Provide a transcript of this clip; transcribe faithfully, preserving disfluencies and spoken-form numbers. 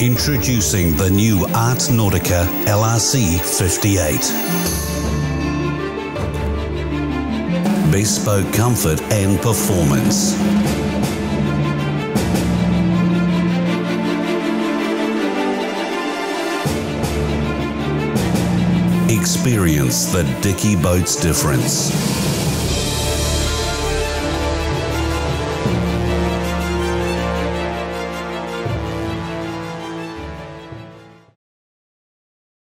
Introducing the new Art Nautica L R C fifty-eight. Bespoke comfort and performance. Experience the Dickey boat's difference.